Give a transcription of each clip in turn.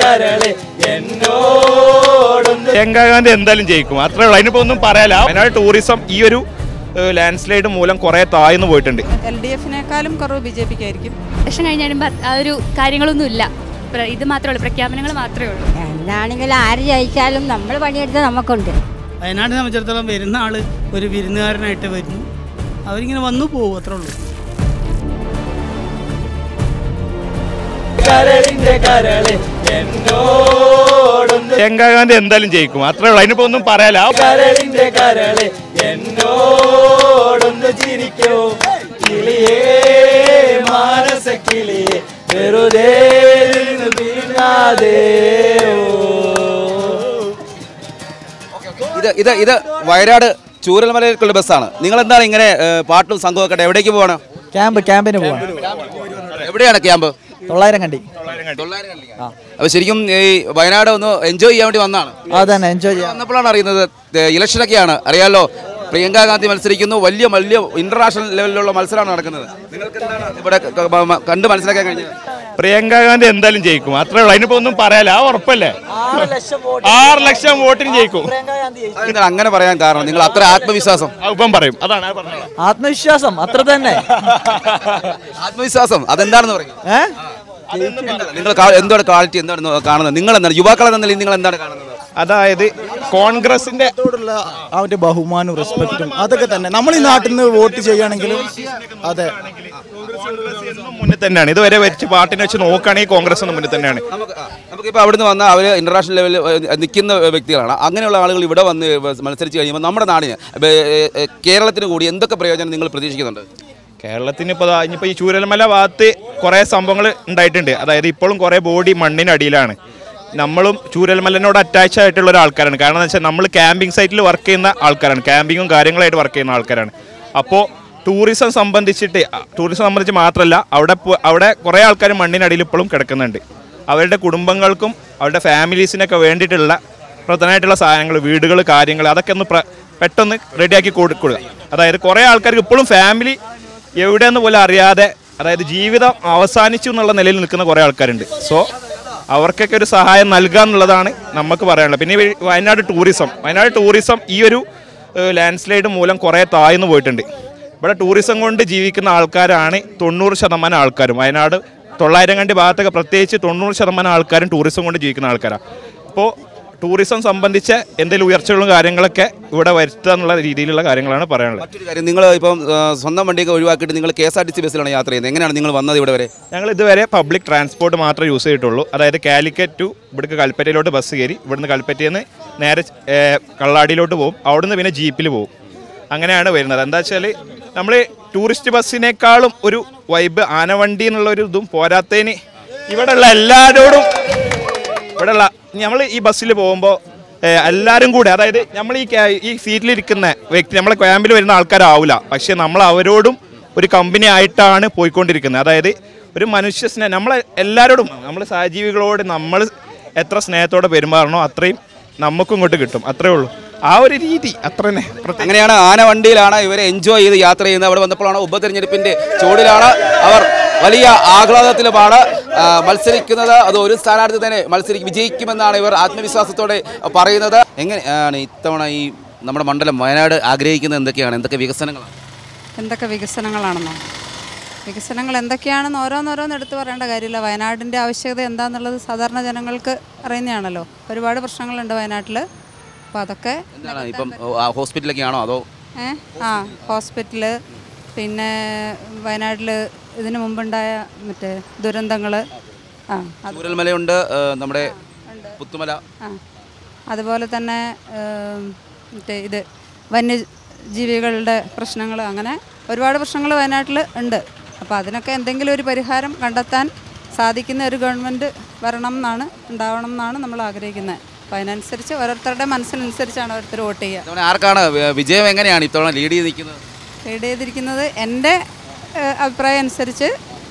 പ്രിയങ്കാ ഗാന്ധി എന്തായാലും ജയിക്കും, അത്രേ ഉള്ളൂ. അതിനിപ്പോ ഒന്നും പറയാല. വയനാട് ടൂറിസം ഈ ഒരു ലാൻഡ് സ്ലൈഡ് മൂലം കുറെ താഴ്ന്നു പോയിട്ടുണ്ട്. LDFിനേക്കാളും കുറവ് BJPക്ക് ആയിരിക്കും. ഇലക്ഷൻ കഴിഞ്ഞാലും ആ ഒരു കാര്യങ്ങളൊന്നും ഇല്ല, ഇത് മാത്രമേ ഉള്ളൂ, പ്രഖ്യാപനങ്ങൾ മാത്രമേ ഉള്ളൂ. എന്താണെങ്കിലും ആര് ജയിച്ചാലും നമ്മൾ പണിയെടുത്ത് നമുക്കുണ്ട്. വയനാടിനെ സംബന്ധിച്ചിടത്തോളം വരുന്ന ആൾ ഒരു വിരുന്നുകാരനായിട്ട് വരുന്നു, അവരിങ്ങനെ വന്നു പോകും, അത്രേ ഉള്ളൂ. പ്രിയങ്കാ ഗാന്ധി എന്തായാലും ജയിക്കും, അത്രേ ഉള്ളൂ. അതിനിപ്പോ ഒന്നും പറയാല. ഇത് വയനാട് ചൂരൽമലയിലേക്കുള്ള ബസ്സാണ്. നിങ്ങൾ എന്താണ് ഇങ്ങനെ പാട്ടും സംഘമൊക്കെ എവിടേക്ക് പോകണം? ക്യാമ്പിന് പോകണം. എവിടെയാണ് ക്യാമ്പ്? 900 കണ്ടി. അപ്പൊ ശരിക്കും ഈ വയനാട് ഒന്ന് എൻജോയ് ചെയ്യാൻ വേണ്ടി വന്നാണ്. അതന്നെ, എൻജോയ് ചെയ്യാൻ വന്നപ്പോഴാണ് അറിയുന്നത് ഇലക്ഷനൊക്കെയാണ്. അറിയാലോ, പ്രിയങ്കാ ഗാന്ധി മത്സരിക്കുന്നു, വലിയ വലിയ ഇന്റർനാഷണൽ ലെവലിലുള്ള മത്സരമാണ് നടക്കുന്നത്. നിങ്ങൾക്ക് എന്താണ് ഇവിടെ കണ്ട് മനസ്സിലാക്കാൻ കഴിഞ്ഞത്? പ്രിയങ്കാ ഗാന്ധി എന്തായാലും ജയിക്കും, അത്രേ ഉള്ളൂ. അതിനിപ്പോ ഒന്നും പറയാല. ഉറപ്പല്ലേ, 6 ലക്ഷം വോട്ടിന് ജയിക്കും. അങ്ങനെ പറയാൻ കാരണം നിങ്ങൾ അത്ര ആത്മവിശ്വാസം? ഇപ്പം പറയും, അതാണ് ആത്മവിശ്വാസം, അത്ര തന്നെ. ആത്മവിശ്വാസം അതെന്താണെന്ന് പറയും. നിങ്ങൾ എന്താണ് ക്വാളിറ്റി, എന്താണ് കാണുന്നത്? നിങ്ങൾ എന്താണ് യുവാക്കളെ നിങ്ങൾ എന്താണ് കാണുന്നത്? അതായത് കോൺഗ്രസിന്റെ ആ ഒരു ബഹുമാനവും റെസ്പെക്റ്റും അതൊക്കെ തന്നെ നമ്മൾ ഈ നാട്ടിൽ നിന്ന് വോട്ട് ചെയ്യുകയാണെങ്കിലും അതെ മുന്നിൽ തന്നെയാണ്. ഇതുവരെ വെച്ച് പാർട്ടിനെ വെച്ച് നോക്കുകയാണെങ്കിൽ കോൺഗ്രസ് മുന്നിൽ തന്നെയാണ്. നമുക്കിപ്പോൾ അവിടുന്ന് വന്ന അവർ ഇന്റർനാഷണൽ ലെവലിൽ നിൽക്കുന്ന വ്യക്തികളാണ്. അങ്ങനെയുള്ള ആളുകൾ ഇവിടെ വന്ന് മത്സരിച്ച് കഴിയുമ്പോൾ നമ്മുടെ നാടിന് കേരളത്തിന് കൂടി എന്തൊക്കെ പ്രയോജനം നിങ്ങൾ പ്രതീക്ഷിക്കുന്നുണ്ട്? കേരളത്തിന് ഇനിയിപ്പോൾ ഈ ചൂരൽമല ഭാഗത്ത് കുറേ സംഭവങ്ങൾ ഉണ്ടായിട്ടുണ്ട്. അതായത് ഇപ്പോഴും കുറേ ബോഡി മണ്ണിനടിയിലാണ്. നമ്മളും ചൂരൽമലനോട് അറ്റാച്ച് ആയിട്ടുള്ള ഒരാൾക്കാരാണ്. കാരണം എന്ന് വെച്ചാൽ നമ്മൾ ക്യാമ്പിംഗ് സൈറ്റിൽ വർക്ക് ചെയ്യുന്ന ആൾക്കാരാണ്, ക്യാമ്പിങ്ങും കാര്യങ്ങളായിട്ട് വർക്ക് ചെയ്യുന്ന ആൾക്കാരാണ്. അപ്പോൾ ടൂറിസം സംബന്ധിച്ച് മാത്രമല്ല, അവിടെ കുറേ ആൾക്കാർ മണ്ണിനടിയിൽ ഇപ്പോഴും കിടക്കുന്നുണ്ട്. അവരുടെ കുടുംബങ്ങൾക്കും അവരുടെ ഫാമിലീസിനൊക്കെ വേണ്ടിയിട്ടുള്ള പ്രധാനമായിട്ടുള്ള സാധനങ്ങൾ, വീടുകൾ, കാര്യങ്ങൾ അതൊക്കെ ഒന്ന് പെട്ടെന്ന് റെഡിയാക്കി കൊടുക്കുക. അതായത് കുറേ ആൾക്കാർക്ക് ഇപ്പോഴും ഫാമിലി എവിടെയെന്ന് പോലും അറിയാതെ, അതായത് ജീവിതം അവസാനിച്ചു എന്നുള്ള നിലയിൽ നിൽക്കുന്ന കുറേ ആൾക്കാരുണ്ട്. സോ അവർക്കൊക്കെ ഒരു സഹായം നൽകുക എന്നുള്ളതാണ് നമുക്ക് പറയാനുള്ളത്. പിന്നെ വയനാട് ടൂറിസം ഈ ഒരു ലാൻഡ് സ്ലൈഡ് മൂലം കുറേ താഴ്ന്നു പോയിട്ടുണ്ട്. ഇവിടെ ടൂറിസം കൊണ്ട് ജീവിക്കുന്ന ആൾക്കാരാണ് 90% ആൾക്കാരും. വയനാട് 900 കണ്ടി ഭാഗത്തൊക്കെ പ്രത്യേകിച്ച് 90% ആൾക്കാരും ടൂറിസം കൊണ്ട് ജീവിക്കുന്ന ആൾക്കാരാണ്. അപ്പോൾ ടൂറിസം സംബന്ധിച്ച എന്തെങ്കിലും ഉയർച്ചകളും കാര്യങ്ങളൊക്കെ ഇവിടെ വരുത്തുക എന്നുള്ള രീതിയിലുള്ള കാര്യങ്ങളാണ് പറയാനുള്ളത്. മറ്റൊരു കാര്യം, നിങ്ങൾ ഇപ്പം സ്വന്തം വണ്ടിയൊക്കെ ഒഴിവാക്കിയിട്ട് നിങ്ങൾ KSRTC ബസ്സിലാണ് യാത്ര ചെയ്യുന്നത്. എങ്ങനെയാണ് നിങ്ങൾ വന്നത് ഇവിടെ വരെ? ഞങ്ങൾ ഇതുവരെ പബ്ലിക് ട്രാൻസ്പോർട്ട് മാത്രമേ യൂസ് ചെയ്തിട്ടുള്ളൂ. അതായത് കാലിക്കറ്റ് ടു ഇവിടേക്ക് കൽപ്പറ്റയിലോട്ട് ബസ് കയറി, ഇവിടുന്ന് കൽപ്പറ്റയിൽ നിന്ന് നേരെ കള്ളാടിയിലോട്ട് പോകും, അവിടുന്ന് പിന്നെ ജീപ്പിൽ പോകും. അങ്ങനെയാണ് വരുന്നത്. എന്താ വെച്ചാൽ നമ്മൾ ടൂറിസ്റ്റ് ബസ്സിനേക്കാളും ഒരു വൈബ് ആനവണ്ടി എന്നുള്ളൊരു ഇതും പോരാത്തതിന് ഇവിടെയുള്ള എല്ലാവരോടും നമ്മൾ ഈ ബസ്സിൽ പോകുമ്പോൾ എല്ലാവരും കൂടെ, അതായത് നമ്മൾ ഈ സീറ്റിലിരിക്കുന്ന വ്യക്തി നമ്മളെ ക്യാമ്പിൽ വരുന്ന ആൾക്കാരാവില്ല, പക്ഷെ നമ്മൾ അവരോടും ഒരു കമ്പനി ആയിട്ടാണ് പോയിക്കൊണ്ടിരിക്കുന്നത്. അതായത് ഒരു മനുഷ്യ സ്നേഹം, നമ്മളെ എല്ലാവരോടും, നമ്മൾ സഹജീവികളോട് നമ്മൾ എത്ര സ്നേഹത്തോടെ പെരുമാറണോ അത്രയും നമുക്കും ഇങ്ങോട്ട് കിട്ടും. അത്രേ ഉള്ളൂ. ആ ഒരു രീതി അത്ര തന്നെ. അങ്ങനെയാണ് ആനവണ്ടിയിലാണ് ഇവരെ എൻജോയ് ചെയ്ത് യാത്ര ചെയ്യുന്നത്. അവിടെ വന്നപ്പോഴാണ് ഉപതെരഞ്ഞെടുപ്പിൻ്റെ ചൂടിലാണ് അവർ വലിയ ആഹ്ലാദത്തിലുമാണ് മത്സരിക്കുന്നത്. അത് ഒരു സ്ഥാനാർത്ഥി തന്നെ വിജയിക്കുമെന്നാണ് ഇവർ ആത്മവിശ്വാസത്തോടെ പറയുന്നത്. എങ്ങനെയാണ് ഇത്തവണ ഈ നമ്മുടെ മണ്ഡലം വയനാട് ആഗ്രഹിക്കുന്നത്? എന്തൊക്കെ വികസനങ്ങളാണെന്നോ? വികസനങ്ങൾ എന്തൊക്കെയാണെന്ന് ഓരോന്നോരോന്ന് എടുത്ത് പറയേണ്ട കാര്യമില്ല. വയനാടിൻ്റെ ആവശ്യകത എന്താണെന്നുള്ളത് സാധാരണ ജനങ്ങൾക്ക് അറിയുന്നതാണല്ലോ. ഒരുപാട് പ്രശ്നങ്ങളുണ്ട് വയനാട്ടിൽ. അപ്പോൾ അതൊക്കെ ഇപ്പം ഹോസ്പിറ്റലൊക്കെ ആണോ അതോ? ഹോസ്പിറ്റല്, പിന്നെ വയനാട്ടിൽ ഇതിനു മുമ്പുണ്ടായ മറ്റേ ദുരന്തങ്ങൾ, ചൂരൽമലയുണ്ട്, നമ്മുടെ പുത്തുമല, അതുപോലെ തന്നെ മറ്റേ ഇത് വന്യജീവികളുടെ പ്രശ്നങ്ങൾ, അങ്ങനെ ഒരുപാട് പ്രശ്നങ്ങൾ വയനാട്ടിൽ ഉണ്ട്. അപ്പോൾ അതിനൊക്കെ എന്തെങ്കിലും ഒരു പരിഹാരം കണ്ടെത്താൻ സാധിക്കുന്ന ഒരു ഗവൺമെൻറ് ഉണ്ടാവണം എന്നാണ് നമ്മൾ ആഗ്രഹിക്കുന്നത്. അപ്പോൾ അതിനനുസരിച്ച് ഓരോരുത്തരുടെ മനസ്സിനനുസരിച്ചാണ് ഓരോരുത്തർ വോട്ട് ചെയ്യുക. ആർക്കാണ് വിജയം? എങ്ങനെയാണ് ഇത്തവണ ലീഡ് ചെയ്തിരിക്കുന്നത്? എൻ്റെ അഭിപ്രായം അനുസരിച്ച്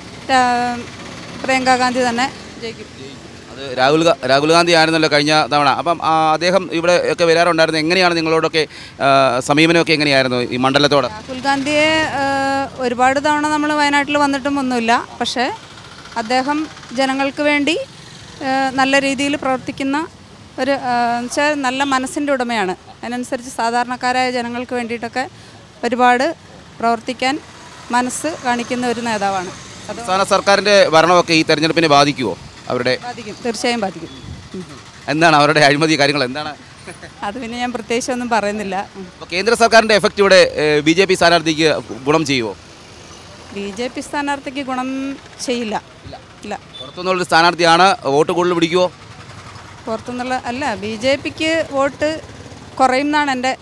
പ്രിയങ്കാ ഗാന്ധി തന്നെ ജയിക്കും. അത് രാഹുൽ ഗാന്ധി ആയിരുന്നല്ലോ കഴിഞ്ഞ തവണ. അപ്പം അദ്ദേഹം ഇവിടെ ഒക്കെ വരാറുണ്ടായിരുന്നു. എങ്ങനെയാണ് നിങ്ങളോടൊക്കെ സമീപനമൊക്കെ എങ്ങനെയായിരുന്നു ഈ മണ്ഡലത്തോട്? രാഹുൽ ഗാന്ധിയെ ഒരുപാട് തവണ നമ്മൾ വയനാട്ടിൽ വന്നിട്ടും ഒന്നുമില്ല. പക്ഷേ അദ്ദേഹം ജനങ്ങൾക്ക് വേണ്ടി നല്ല രീതിയിൽ പ്രവർത്തിക്കുന്ന ഒരു വെച്ചാൽ നല്ല മനസ്സിൻ്റെ ഉടമയാണ്. അതിനനുസരിച്ച് സാധാരണക്കാരായ ജനങ്ങൾക്ക് വേണ്ടിയിട്ടൊക്കെ ഒരുപാട് പ്രവർത്തിക്കാൻ മനസ്സ് കാണിക്കുന്ന ഒരു നേതാവാണ്. സംസ്ഥാന സർക്കാരിൻ്റെ ഭരണമൊക്കെ ഈ തെരഞ്ഞെടുപ്പിനെ ബാധിക്കുമോ? അവരുടെ ബാധിക്കും, തീർച്ചയായും ബാധിക്കും. എന്താണ് അവരുടെ അഴിമതി കാര്യങ്ങൾ എന്താണ്? അത് പിന്നെ ഞാൻ പ്രത്യേകിച്ച് ഒന്നും പറയുന്നില്ല. അപ്പോൾ കേന്ദ്ര സർക്കാരിൻ്റെ എഫക്റ്റ് ഇവിടെ BJP സ്ഥാനാർത്ഥിക്ക് ഗുണം ചെയ്യുമോ? BJP സ്ഥാനാർത്ഥിക്ക് ഗുണം ചെയ്യില്ല. ഇല്ല. പുറത്തുനിന്നുള്ളൊരു സ്ഥാനാർത്ഥിയാണ്, വോട്ട് കൂടുതൽ പിടിക്കുമോ? പുറത്തുനിന്നുള്ള അല്ല, BJPക്ക് വോട്ട് കുറയും എന്നല്ല,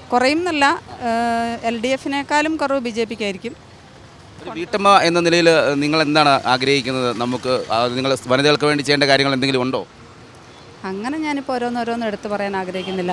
LDFിനേക്കാളും കുറവ് BJPക്കായിരിക്കും. ഒരു വീട്ടമ്മ എന്ന നിലയിൽ നിങ്ങൾ എന്താണ് ആഗ്രഹിക്കുന്നത്? നമുക്ക് നിങ്ങൾ വനിതകൾക്ക് വേണ്ടി ചെയ്യേണ്ട കാര്യങ്ങൾ എന്തെങ്കിലും ഉണ്ടോ? അങ്ങനെ ഞാനിപ്പോൾ ഓരോന്നോരോന്ന് എടുത്ത് പറയാൻ ആഗ്രഹിക്കുന്നില്ല.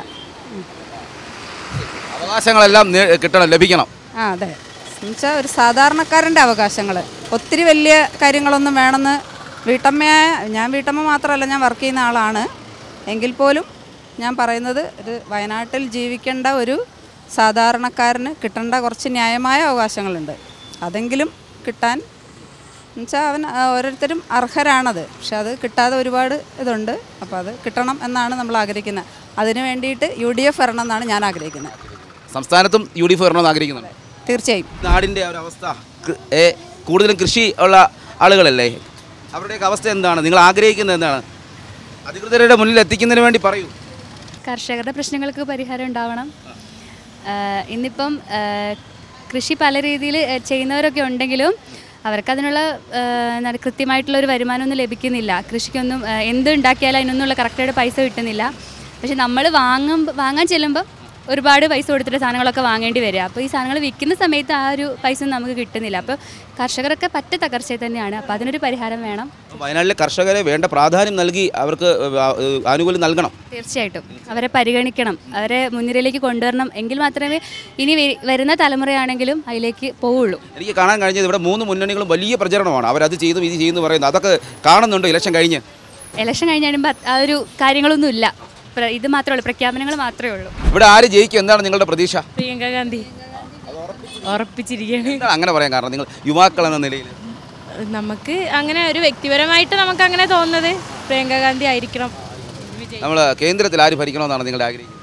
അവകാശങ്ങളെല്ലാം ലഭിക്കണം. അതെ, എന്നുവെച്ചാൽ ഒരു സാധാരണക്കാരൻ്റെ അവകാശങ്ങൾ ഒത്തിരി വലിയ കാര്യങ്ങളൊന്നും വേണമെന്ന് ഞാൻ വീട്ടമ്മ മാത്രമല്ല, ഞാൻ വർക്ക് ചെയ്യുന്ന ആളാണ്. എങ്കിൽ പോലും ഞാൻ പറയുന്നത് ഒരു വയനാട്ടിൽ ജീവിക്കേണ്ട ഒരു സാധാരണക്കാരന് കിട്ടേണ്ട കുറച്ച് ന്യായമായ അവകാശങ്ങളുണ്ട്. അതെങ്കിലും കിട്ടാൻ എന്നുവെച്ചാൽ അവൻ ഓരോരുത്തരും അർഹരാണത്. പക്ഷെ അത് കിട്ടാതെ ഒരുപാട് ഇതുണ്ട്. അപ്പോൾ അത് കിട്ടണം എന്നാണ് നമ്മൾ ആഗ്രഹിക്കുന്നത്. അതിന് വേണ്ടിയിട്ട് UDF വരണം എന്നാണ് ഞാൻ ആഗ്രഹിക്കുന്നത്. സംസ്ഥാനത്തും UDF വരണമെന്ന് ആഗ്രഹിക്കുന്നുണ്ട്. തീർച്ചയായും. നാടിൻ്റെ ഒരു അവസ്ഥ കൂടുതലും കൃഷി ഉള്ള ആളുകളല്ലേ, അവരുടെയൊക്കെ അവസ്ഥ എന്താണ്? നിങ്ങൾ ആഗ്രഹിക്കുന്നത് എന്താണ്? അധികൃതരുടെ മുന്നിൽ എത്തിക്കുന്നതിന് വേണ്ടി പറയൂ. കർഷകരുടെ പ്രശ്നങ്ങൾക്ക് പരിഹാരം ഉണ്ടാവണം. ഇന്നിപ്പം കൃഷി പല രീതിയിൽ ചെയ്യുന്നവരൊക്കെ ഉണ്ടെങ്കിലും അവർക്കതിനുള്ള കൃത്യമായിട്ടുള്ളൊരു വരുമാനമൊന്നും ലഭിക്കുന്നില്ല. കൃഷിക്കൊന്നും എന്തുണ്ടാക്കിയാലും അതിനൊന്നുള്ള കറക്റ്റായിട്ട് പൈസ കിട്ടുന്നില്ല. പക്ഷെ നമ്മൾ വാങ്ങാൻ ചെല്ലുമ്പം ഒരുപാട് പൈസ കൊടുത്തിട്ട് സാധനങ്ങളൊക്കെ വാങ്ങേണ്ടി വരിക. അപ്പോൾ ഈ സാധനങ്ങൾ വിൽക്കുന്ന സമയത്ത് ആ ഒരു പൈസ ഒന്നും നമുക്ക് കിട്ടുന്നില്ല. അപ്പോൾ കർഷകരൊക്കെ പറ്റ തകർച്ചയിൽ തന്നെയാണ്. അപ്പോൾ അതിനൊരു പരിഹാരം വേണം. വയനാട്ടിലെ കർഷകരെ വേണ്ട പ്രാധാന്യം നൽകി അവർക്ക് ആനുകൂല്യം നൽകണം. തീർച്ചയായിട്ടും അവരെ പരിഗണിക്കണം, അവരെ മുൻനിരയിലേക്ക് കൊണ്ടുവരണം. എങ്കിൽ മാത്രമേ ഇനി വരുന്ന തലമുറയാണെങ്കിലും അതിലേക്ക് പോവുള്ളൂ. എനിക്ക് കാണാൻ കഴിഞ്ഞത് ഇവിടെ 3 മുന്നണികളും വലിയ പ്രചരണമാണ്. അവരത് ചെയ്തു ഇത് ചെയ്യുന്നു പറയുന്നത്. അതൊക്കെ കാണുന്നുണ്ട്. ഇലക്ഷൻ കഴിഞ്ഞ് കഴിയുമ്പോൾ ആ ഒരു കാര്യങ്ങളൊന്നും ഇല്ല. ഇത് മാത്രമേ ഉള്ളൂ, പ്രഖ്യാപനങ്ങൾ മാത്രമേ ഉള്ളൂ. ഇവിടെ ആര് ജയിക്കും? എന്താണ് നിങ്ങളുടെ പ്രതീക്ഷ? പ്രിയങ്ക ഗാന്ധി ഉറപ്പിച്ചിരിക്കുകയാണ്. അങ്ങനെ പറയാൻ കാരണം നിങ്ങൾ യുവാക്കൾ എന്ന നിലയിൽ നമുക്ക് അങ്ങനെ ഒരു വ്യക്തിപരമായിട്ട് നമുക്ക് അങ്ങനെ തോന്നുന്നത് പ്രിയങ്ക ഗാന്ധി ആയിരിക്കണം. നമ്മൾ കേന്ദ്രത്തിൽ ആര് ഭരിക്കണമെന്നാണ് നിങ്ങളുടെ ആഗ്രഹിക്കുന്നത്?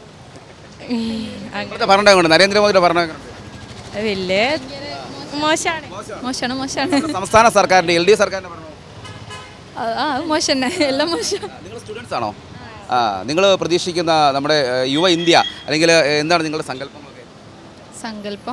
ഭരണം കൊണ്ട് നരേന്ദ്രമോദിയുടെ ഭരണം വലിയ മോശമാണ്. സംസ്ഥാന സർക്കാരിന്റെ LDF സർക്കാരിന്റെ ഭരണം മോശം, എല്ലാം മോശം. നിങ്ങൾ സ്റ്റുഡൻസ് ആണോ? നിങ്ങൾ പ്രതീക്ഷിക്കുന്ന നമ്മുടെ യുവ ഇന്ത്യ അല്ലെങ്കിൽ എന്താണ് നിങ്ങളുടെ സങ്കല്പം?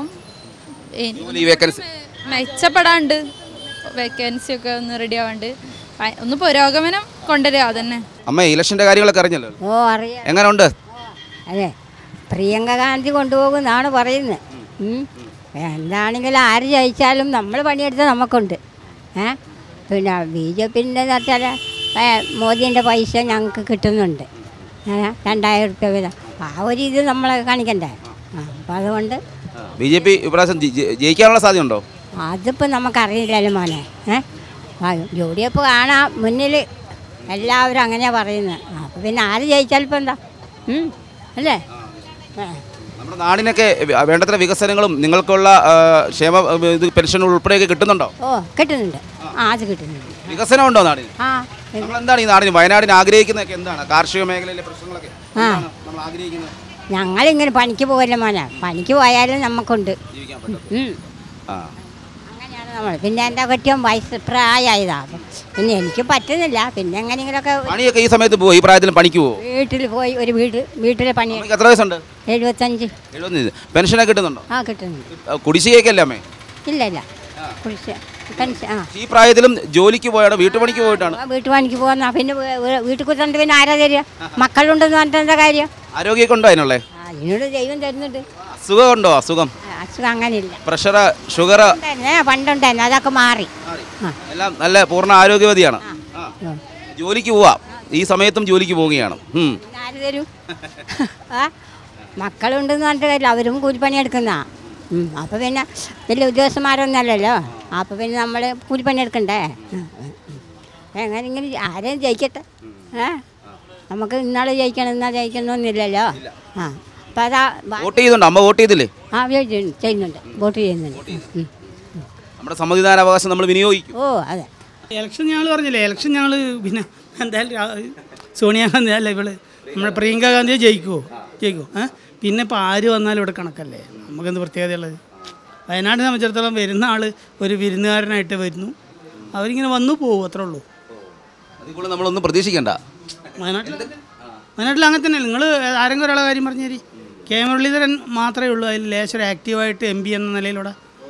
മെച്ചപ്പെടാണ്ട്, വേക്കൻസി ഒക്കെ ഒന്ന് റെഡി ആവാണ്ട്, ഒന്ന് പുരോഗമനം കൊണ്ടുവരിക. അതന്നെ. അമ്മ ഇലക്ഷന്റെ കാര്യങ്ങളൊക്കെ അറിഞ്ഞല്ലോ. അറിയാം. എങ്ങനെയുണ്ട്? അതെ, പ്രിയങ്ക ഗാന്ധി കൊണ്ടുപോകുമെന്നാണ് പറയുന്നത്. എന്താണെങ്കിലും ആര് ജയിച്ചാലും നമ്മൾ പണിയെടുത്താൽ നമുക്കുണ്ട്. പിന്നെ BJPൻ്റെ വെച്ചാൽ മോദിൻ്റെ പൈസ ഞങ്ങൾക്ക് കിട്ടുന്നുണ്ട്, 2000 രൂപ വീതം. ആ ഒരു ഇത് നമ്മളെ കാണിക്കണ്ടേ? അപ്പം അതുകൊണ്ട് BJP ഇപ്രാവശ്യം ജയിക്കാനുള്ള സാധ്യതയുണ്ടോ? അതിപ്പോൾ നമുക്കറിയില്ലല്ലോ മോനെ. UDF കാണാം മുന്നിൽ, എല്ലാവരും അങ്ങനെയാണ് പറയുന്നത്. അപ്പോൾ പിന്നെ ആര് ജയിച്ചാലും ഇപ്പം എന്താ അല്ലേ? നമ്മുടെ നാടിനൊക്കെ വേണ്ടത്ര വികസനങ്ങളും നിങ്ങൾക്കുള്ള ക്ഷേമ പെൻഷൻ ഉൾപ്പെടെയൊക്കെ കിട്ടുന്നുണ്ടോ? കിട്ടുന്നുണ്ട്. അത് കിട്ടുന്നുണ്ട്. വികസനം ഉണ്ടോ നാടിന്? നമ്മളെന്താണ് ഈ നാടിന് വയനാടിന് ആഗ്രഹിക്കുന്നതൊക്കെ എന്താണ്? കാർഷിക മേഖലയിലെ പ്രശ്നങ്ങളൊക്കെ നമ്മൾ ആഗ്രഹിക്കുന്നത്. ഞങ്ങളിങ്ങനെ പണിക്ക് പോകല്ലേ മോനെ, പണിക്ക് പോയാലും നമുക്കുണ്ട്. അങ്ങനെയാണ് നമ്മൾ. പിന്നെ എൻ്റെ കെട്ടിയും വയസ്സ് പ്രായമായതാണ്. പിന്നെ എനിക്ക് പറ്റുന്നില്ല. പിന്നെ എങ്ങനെയെങ്കിലുമൊക്കെ പണിയൊക്കെ ഈ സമയത്ത് പോകും. ഈ പ്രായത്തിൽ പണിക്ക് പോകും. വീട്ടിൽ പോയി ഒരു വീട്ടിലെ പണി. എത്ര വയസ്സുണ്ട്? 75. പെൻഷനൊക്കെ കിട്ടുന്നുണ്ടോ? കിട്ടുന്നുണ്ട്. കുടിശ്ശികയൊക്കെയല്ലേ അമ്മേ? ഇല്ല കുടിശ്ശിക പെൻഷൻ. ഈ പ്രായത്തിലും ജോലിക്ക് പോയാണ്, വീട്ടുപണിക്ക് പോയിട്ടാണ്. വീട്ടുപണിക്ക് പോകുന്ന പിന്നെ വീട്ടിൽ കുത്തണ്ട് പിന്നെ ആരാ തരിക? മക്കളുണ്ടെന്ന് പറഞ്ഞിട്ട് എന്താ കാര്യം? ആരോഗ്യമൊക്കെ ഉണ്ടോ അതിനുള്ളേ? അതിനോട് ദൈവം തരുന്നുണ്ട്. അസുഖം ഉണ്ടോ? അസുഖം അങ്ങനെയില്ല. പ്രഷർ, ഷുഗർ പണ്ടുണ്ടായിരുന്നു, അതൊക്കെ മാറി. എല്ലാം നല്ല പൂർണ്ണ ആരോഗ്യവതിയാണ്. ജോലിക്ക് പോവാം. ഈ സമയത്തും ജോലിക്ക് പോവുകയാണ്. ആര് തരും? മക്കളുണ്ടെന്ന് പറഞ്ഞിട്ട് കാര്യമില്ല, അവരും കൂലിപ്പണി എടുക്കുന്ന. അപ്പോൾ പിന്നെ വലിയ ഉദ്യോഗസ്ഥന്മാരൊന്നല്ലല്ലോ. അപ്പോൾ പിന്നെ നമ്മൾ കൂലിപ്പണി എടുക്കണ്ടേ? എങ്ങനെയെങ്കിലും ആരെയും ജയിക്കട്ടെ. നമുക്ക് ഇന്നാളെ ജയിക്കണം ഇന്നാൾ ജയിക്കണമെന്നില്ലല്ലോ. അപ്പോൾ അതാ വോട്ട് ചെയ്യുന്നുണ്ട്. അമ്മ വോട്ട് ചെയ്തില്ലേ? ചെയ്യുന്നുണ്ട്, വോട്ട് ചെയ്യുന്നുണ്ട്. നമ്മുടെ സമ്മതിദാനാവകാശം നമ്മൾ വിനിയോഗിക്കും. അതെ. ഇലക്ഷൻ ഞങ്ങൾ പറഞ്ഞില്ലേ, ഇലക്ഷൻ ഞങ്ങൾ പിന്നെ എന്തായാലും സോണിയാഗാന്ധി അല്ല ഇവള് നമ്മുടെ പ്രിയങ്ക ഗാന്ധിയെ ജയിക്കുമോ പിന്നെ ഇപ്പോൾ ആര് വന്നാലും ഇവിടെ കണക്കല്ലേ, നമുക്കെന്ത് പ്രത്യേകതയുള്ളത്. വയനാടിനെ സംബന്ധിച്ചിടത്തോളം വരുന്ന ആൾ ഒരു വിരുന്നുകാരനായിട്ട് വരുന്നു, അവരിങ്ങനെ വന്നു പോകും, അത്രേ ഉള്ളൂ. അതുകൊണ്ട് നമ്മളൊന്നും പ്രതീക്ഷിക്കേണ്ട. വയനാട്ടിൽ അങ്ങനെ തന്നെ. നിങ്ങൾ ആരെങ്കിലും ഒരാളെ കാര്യം പറഞ്ഞു തരി. കെ മുരളീധരൻ മാത്രമേ ഉള്ളൂ അതിൽ ലേശം ആക്റ്റീവായിട്ട് MP എന്ന നിലയിലൂടെ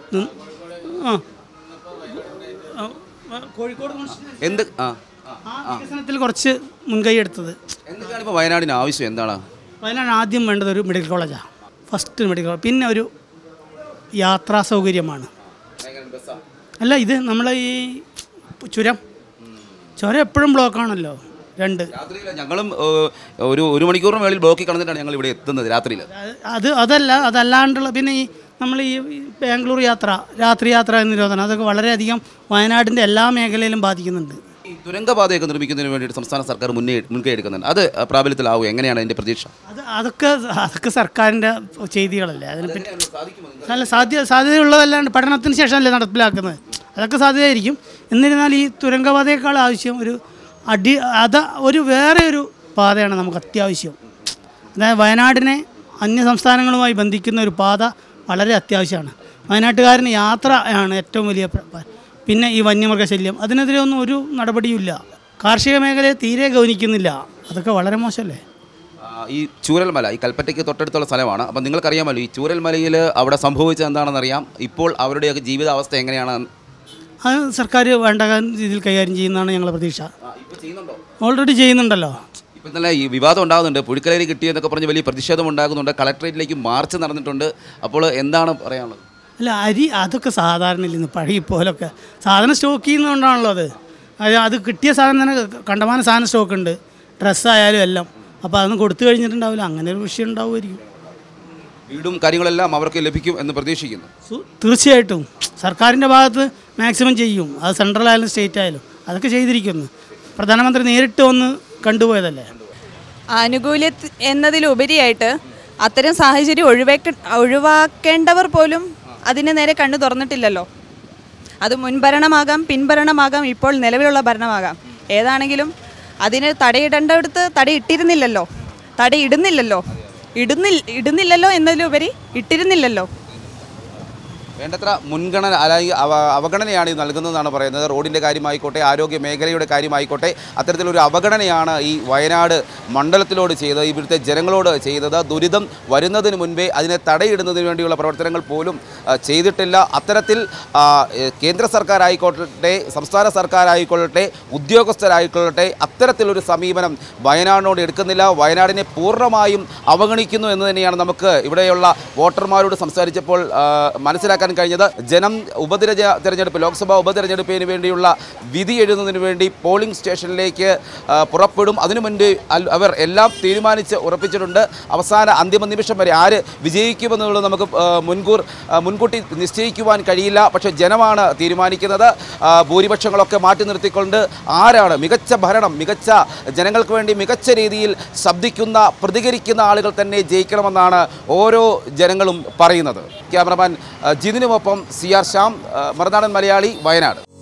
കോഴിക്കോട് എന്ത് വികസനത്തിൽ കുറച്ച് മുൻകൈ എടുത്തത്. എന്തൊക്കെയാണ് ഇപ്പോൾ വയനാടിന് ആവശ്യം? എന്താണ് വയനാട് ആദ്യം വേണ്ടത്? ഒരു മെഡിക്കൽ കോളേജാണ്, ഫസ്റ്റ് മെഡിക്കൽ കോളേജ്. പിന്നെ ഒരു യാത്രാ സൗകര്യമാണ്. അല്ല, ഇത് നമ്മളെ ഈ ചുരം എപ്പോഴും ബ്ലോക്കാണല്ലോ. ഞങ്ങളും ഒരു മണിക്കൂറിന് മേളിൽ ബ്ലോക്കിൽ കടന്നിട്ടാണ് ഞങ്ങൾ ഇവിടെ എത്തുന്നത് രാത്രിയിൽ. അതല്ലാണ്ടുള്ള പിന്നെ ഈ നമ്മൾ ഈ ബാംഗ്ലൂർ യാത്ര, രാത്രി യാത്ര നിരോധനം, അതൊക്കെ വളരെയധികം വയനാടിൻ്റെ എല്ലാ മേഖലയിലും ബാധിക്കുന്നുണ്ട്. ഈ തുരങ്കപാതയൊക്കെ നിർമ്മിക്കുന്നതിന് വേണ്ടിയിട്ട് സംസ്ഥാന സർക്കാർ മുൻകൈ എടുക്കുന്നുണ്ട്. അത് പ്രാബല്യത്തിലാവും? എങ്ങനെയാണ് അതിൻ്റെ പ്രതീക്ഷ? അതൊക്കെ സർക്കാരിൻ്റെ ചെയ്തികളല്ലേ. അതിനെപ്പറ്റി നല്ല സാധ്യതയുള്ളതല്ലാണ്ട് പഠനത്തിന് ശേഷമല്ലേ നടപ്പിലാക്കുന്നത്. അതൊക്കെ സാധ്യതയായിരിക്കും. എന്നിരുന്നാൽ ഈ തുരങ്കപാതയേക്കാൾ ആവശ്യം ഒരു വേറെ ഒരു പാതയാണ് നമുക്ക് അത്യാവശ്യം. അതായത് വയനാടിനെ അന്യ സംസ്ഥാനങ്ങളുമായി ബന്ധിക്കുന്ന ഒരു പാത വളരെ അത്യാവശ്യമാണ്. വയനാട്ടുകാരന് യാത്ര ആണ് ഏറ്റവും വലിയ. പിന്നെ ഈ വന്യമൃഗശല്യം, അതിനെതിരെ ഒന്നും ഒരു നടപടിയുമില്ല. കാർഷിക മേഖലയെ തീരെ ഗൗനിക്കുന്നില്ല. അതൊക്കെ വളരെ മോശമല്ലേ. ഈ ചൂരൽമല ഈ കൽപ്പറ്റയ്ക്ക് തൊട്ടടുത്തുള്ള സ്ഥലമാണ്. അപ്പം നിങ്ങൾക്കറിയാമല്ലോ ഈ ചൂരൽമലയിൽ അവിടെ സംഭവിച്ചത് എന്താണെന്നറിയാം. ഇപ്പോൾ അവരുടെയൊക്കെ ജീവിതാവസ്ഥ എങ്ങനെയാണ്? അത് സർക്കാർ വേണ്ട രീതിയിൽ കൈകാര്യം ചെയ്യുന്നതാണ് ഞങ്ങളുടെ പ്രതീക്ഷ. ഓൾറെഡി ചെയ്യുന്നുണ്ടല്ലോ. ഇപ്പം തന്നെ ഈ വിവാദം ഉണ്ടാകുന്നുണ്ട്. പുഴുക്കലരി കിട്ടിയെന്നൊക്കെ പറഞ്ഞ് വലിയ പ്രതിഷേധം ഉണ്ടാകുന്നുണ്ട്. കളക്ട്രേറ്റിലേക്ക് മാർച്ച് നടന്നിട്ടുണ്ട്. അപ്പോൾ എന്താണ് പറയാനുള്ളത്? അല്ല, അതൊക്കെ സാധാരണ ഇല്ലെന്ന് പഴയ പോലൊക്കെ സാധനം സ്റ്റോക്ക് ചെയ്യുന്നതുകൊണ്ടാണല്ലോ. അത് കിട്ടിയ സാധനം തന്നെ കണ്ടമാനം സാധനം സ്റ്റോക്ക് ഉണ്ട്, ഡ്രസ്സായാലും എല്ലാം. അപ്പോൾ അതൊന്നും കൊടുത്തു കഴിഞ്ഞിട്ടുണ്ടാവില്ല. അങ്ങനെ ഒരു വിഷയം ഉണ്ടാവുമായിരിക്കും. വീടും കാര്യങ്ങളെല്ലാം അവർക്ക് ലഭിക്കും എന്ന് പ്രതീക്ഷിക്കുന്നു. തീർച്ചയായിട്ടും സർക്കാരിൻ്റെ ഭാഗത്ത് മാക്സിമം ചെയ്യും. അത് സെൻട്രൽ ആയാലും സ്റ്റേറ്റ് ആയാലും അതൊക്കെ ചെയ്തിരിക്കുന്നു. പ്രധാനമന്ത്രി നേരിട്ട് വന്ന് കണ്ടുപോയതല്ലേ. ആനുകൂല്യ എന്നതിലുപരിയായിട്ട് അത്തരം സാഹചര്യം ഒഴിവാക്കേണ്ടവർ പോലും അതിന് നേരെ കണ്ണു തുറന്നിട്ടില്ലല്ലോ. അത് മുൻഭരണമാകാം, പിൻഭരണമാകാം, ഇപ്പോൾ നിലവിലുള്ള ഭരണമാകാം. ഏതാണെങ്കിലും അതിന് തടയിടേണ്ടടുത്ത് തടയിട്ടിരുന്നില്ലല്ലോ, ഇടുന്നില്ലല്ലോ എന്നതിലുപരി ഇട്ടിരുന്നില്ലല്ലോ. വേണ്ടത്ര മുൻഗണന അല്ലെങ്കിൽ അവഗണനയാണ് ഇത് നൽകുന്നതെന്നാണ് പറയുന്നത്. റോഡിൻ്റെ കാര്യമായിക്കോട്ടെ, ആരോഗ്യ മേഖലയുടെ കാര്യമായിക്കോട്ടെ, അത്തരത്തിലൊരു അവഗണനയാണ് ഈ വയനാട് മണ്ഡലത്തിലോട് ചെയ്തത്, ഇവിടുത്തെ ജനങ്ങളോട് ചെയ്തത്. ദുരിതം വരുന്നതിന് മുൻപേ അതിനെ തടയിടുന്നതിന് വേണ്ടിയുള്ള പ്രവർത്തനങ്ങൾ പോലും ചെയ്തിട്ടില്ല. അത്തരത്തിൽ കേന്ദ്ര സർക്കാരായിക്കോട്ടെ, സംസ്ഥാന സർക്കാരായിക്കൊള്ളട്ടെ, ഉദ്യോഗസ്ഥരായിക്കൊള്ളട്ടെ, അത്തരത്തിലൊരു സമീപനം വയനാടിനോട് എടുക്കുന്നില്ല. വയനാടിനെ പൂർണ്ണമായും അവഗണിക്കുന്നു എന്ന് തന്നെയാണ് നമുക്ക് ഇവിടെയുള്ള വോട്ടർമാരോട് സംസാരിച്ചപ്പോൾ മനസ്സിലാക്കാൻ കഴിഞ്ഞത്. ജനം തെരഞ്ഞെടുപ്പ്, ലോക്സഭാ ഉപതെരഞ്ഞെടുപ്പിന് വേണ്ടിയുള്ള വിധി എഴുതുന്നതിന് വേണ്ടി പോളിംഗ് സ്റ്റേഷനിലേക്ക് പുറപ്പെടും. അതിനു മുൻപ് അവർ എല്ലാം തീരുമാനിച്ച് ഉറപ്പിച്ചിട്ടുണ്ട്. അവസാന അന്തിമ നിമിഷം വരെ ആര് വിജയിക്കുമെന്നുള്ളത് നമുക്ക് മുൻകൂട്ടി നിശ്ചയിക്കുവാൻ കഴിയില്ല. പക്ഷേ ജനമാണ് തീരുമാനിക്കുന്നത്. ഭൂരിപക്ഷങ്ങളൊക്കെ മാറ്റി നിർത്തിക്കൊണ്ട് ആരാണ് മികച്ച ഭരണം, മികച്ച ജനങ്ങൾക്ക് വേണ്ടി മികച്ച രീതിയിൽ ശബ്ദിക്കുന്ന, പ്രതികരിക്കുന്ന ആളുകൾ തന്നെ ജയിക്കണമെന്നാണ് ഓരോ ജനങ്ങളും പറയുന്നത്. ക്യാമറമാൻ ജിതിനുമൊപ്പം CR ശ്യാം, മറുനാടൻ മലയാളി, വയനാട്.